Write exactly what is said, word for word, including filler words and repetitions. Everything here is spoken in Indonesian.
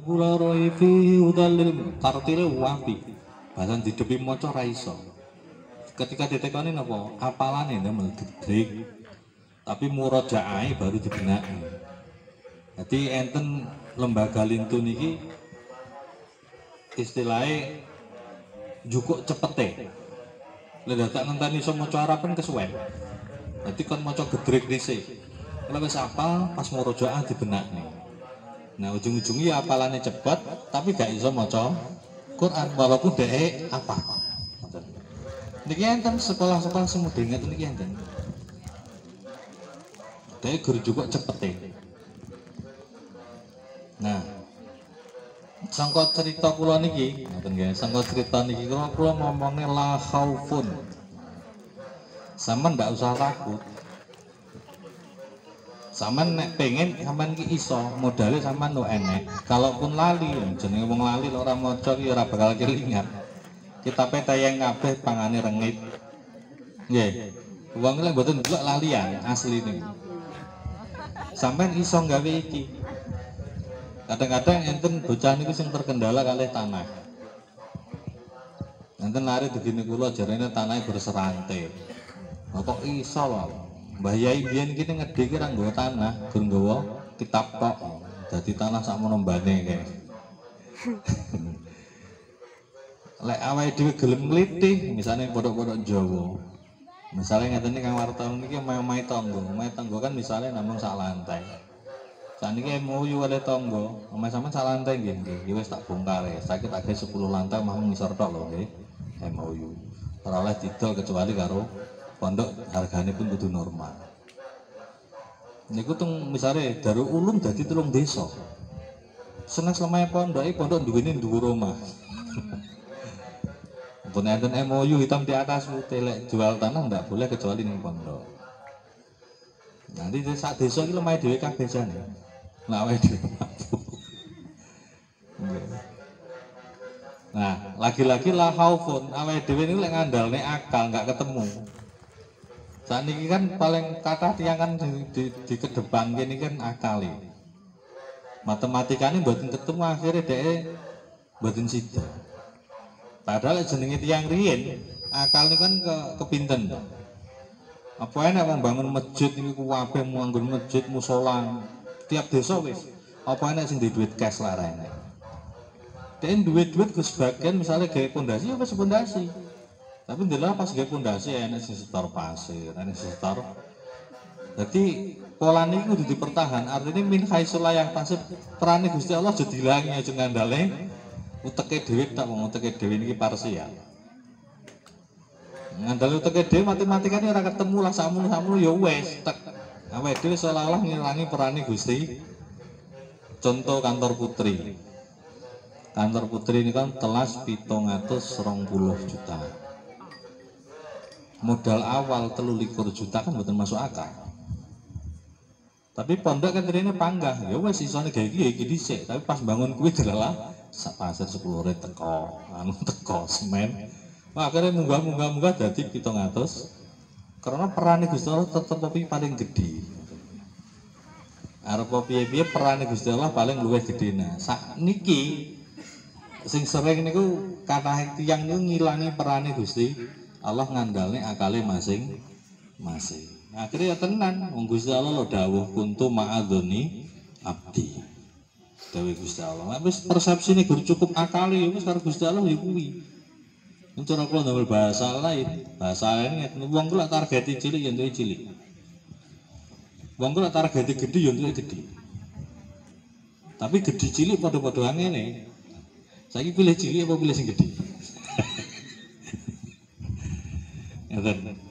kitabu la raiba fihi hudal lil tartile wapi. Bahkan didepi maca ra iso. Ketika ditekoni napa? Apalane ndamel gedrik. Tapi murojaah baru dibenaki. Jadi enten lembaga lintun iki istilahnya cukup cepete. Lha tak ngenteni iso maca Araben kesuwen. Dadi kon maca gedrik dhisik. Kalau wis apal pas murojaah dibenakne. Nah ujung-ujungnya apalannya cepat, tapi gak iso maca Quran walaupun dhek apa. Niki enten sekolah-sekolah semudi ngeten niki enten. Dhek guru juga cepete. Nah, sangka cerita kula niki, ngoten nggih, sangka cerita niki kula kula ngomongnya la khaufun. Sampeyan ndak usah takut. Sampeyan nek pengen sampeyan ki iso, modalnya sampeyan lu enek. Kalaupun lali, jenenge wong lali ora maca ki ora bakal kelingan. Kitabe tayang kabeh pangane rengit. Nggih. Wong lek mboten delok lalian asline. Sampeyan iso gawe iki. Kadang-kadang enten bocah niku sing terkendala kalih tanah. Enten lari begini kula jarene tanahnya berserantai. Kok iso lho? Mbah Yai biyen iki ngedhe ki ra nggawa tanah, gur nggawa kitab tok. Dadi tanah sakmono mbane kae. Lek awake dhewe gelem nglitih, misale pondok-pondok Jawa. Misale ngeten iki Kang Wartawan iki omahe tangga, omahe tangga kan misale namung sak lantai. Saniki M O U oleh tangga, omahe sampean sak lantai nggih nggih. Ya wis tak bongkar ya. Saiki tak gawe sepuluh lantai mah ngisor tok lho nggih. M O U. Ora oleh didol kecuali karo pondok harganya pun kudu normal. Niku tung misale Darul Ulum dadi telung desa. Seneng selamae pondok iki pondok duwene dhuwur omah. Pun enten M O U hitam di atas putih, lek jual tanah ndak boleh kecuali ning pondok. Nanti sak desa iki lemahe dhewe kabeh jane. Lah awake dhewe. Nah, lagi-lagi la khaufun, awake dhewe niku lek ngandalne akal nggak ketemu. Saat ini kan paling kata tiang kan di, di, di kedepan gini kan akali. Matematika ini buatin ketemu akhirnya deh buatin sida. Padahal jenenge tiang riyen akal ini kan ke kepinten. Apa enak membangun masjid ini kuwabe membangun masjid musola tiap desa wis. Apa enak sing di duit cash lah rene. Dan duit-duit ke sebagian misalnya gawe pondasi apa pondasi. Tapi ndelok pas gawe pondasi enak sing setor pasir, enak sing setor. Jadi pola niki kudu dipertahan. Artinya min haitsu la yahtasib perane Gusti Allah aja dilangi aja ngandale uteke dhewe tak wong uteke dhewe niki parsial. Ngandale uteke dhewe matematikane ora ketemu lah sakmono-sakmono ya wis tek. Awake dhewe seolah-olah ngilangi perane Gusti. Contoh kantor putri. Kantor putri ini kan telas pitung atus rong puluh juta. Modal awal telu likur juta kan betul masuk akal. Tapi pondok kan ternyata panggah, ya wes isone gawe iki iki dhisik, tapi pas bangun kuwi delalah sak pasir sepuluh re teko, anu teko semen. Wah, akhirnya munggah-munggah-munggah dadi pitung atus. Karena perane Gusti Allah tetep tapi paling gede. Arep piye-piye perane Gusti Allah paling luwih gedene. Sak niki sing sering niku kathah tiyang niku ngilangi perane Gusti Allah ngandalne akale masing-masing. Akhirnya ya tenan, wong Gusti Allah lo dawuh kuntu ma'adzoni abdi. Dawuh Gusti Allah. Nek wis persepsine gur cukup akali wis karo Gusti Allah ya kuwi. Cara kula ndamel bahasa lain, bahasa lain ngeten wong kula targeti cilik ya entuke cilik. Wong kula targeti gedhe ya entuke gedhe. Tapi gedhe cilik padha-padha ngene. Saiki pilih cilik apa pilih sing gedhe? Ngeten.